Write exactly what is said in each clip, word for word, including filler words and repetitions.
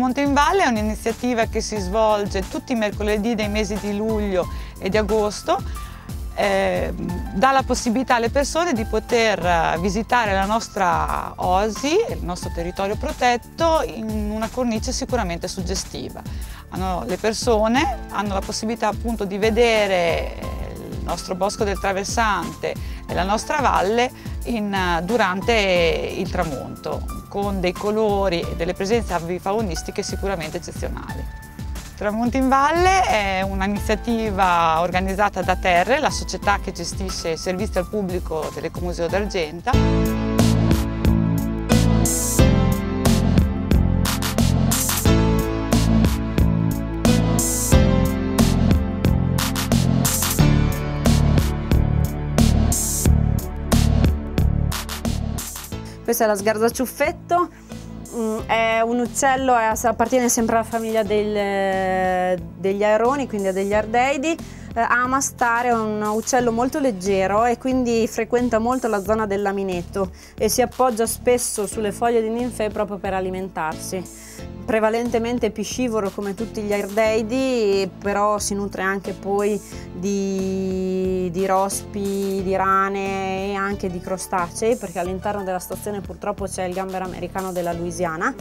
Tramonto in Valle è un'iniziativa che si svolge tutti i mercoledì dei mesi di luglio e di agosto. Eh, dà la possibilità alle persone di poter visitare la nostra Oasi, il nostro territorio protetto, in una cornice sicuramente suggestiva. Hanno, le persone hanno la possibilità appunto di vedere il nostro bosco del traversante e la nostra valle in, durante il tramonto, con dei colori e delle presenze avifaunistiche sicuramente eccezionali. Tramonto in Valle è un'iniziativa organizzata da Terre, la società che gestisce i servizi al pubblico dell'Ecomuseo d'Argenta. Questa è la sgarzaciuffetto. È un uccello, appartiene sempre alla famiglia del, degli aironi, quindi degli ardeidi. Eh, ama stare, è un uccello molto leggero e quindi frequenta molto la zona del laminetto e si appoggia spesso sulle foglie di ninfee proprio per alimentarsi. Prevalentemente piscivoro come tutti gli ardeidi, però si nutre anche poi di, di rospi, di rane e anche di crostacei, perché all'interno della stazione purtroppo c'è il gambero americano della Louisiana.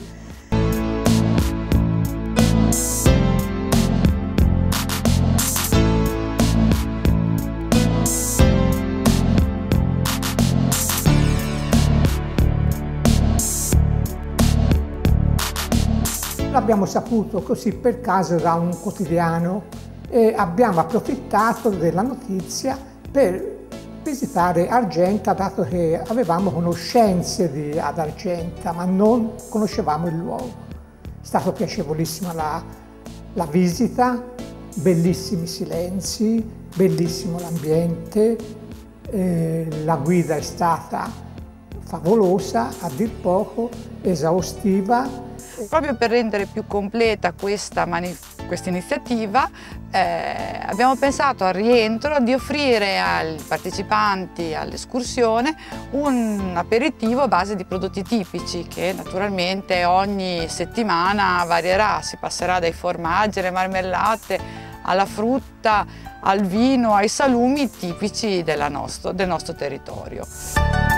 L'abbiamo saputo così per caso da un quotidiano e abbiamo approfittato della notizia per visitare Argenta, dato che avevamo conoscenze di, ad Argenta ma non conoscevamo il luogo. È stato piacevolissima la, la visita, bellissimi silenzi, bellissimo l'ambiente, eh, la guida è stata favolosa, a dir poco, esaustiva. Proprio per rendere più completa questa, questa iniziativa eh, abbiamo pensato al rientro di offrire ai partecipanti all'escursione un aperitivo a base di prodotti tipici che naturalmente ogni settimana varierà, si passerà dai formaggi alle marmellate alla frutta, al vino, ai salumi tipici della nostro, del nostro territorio.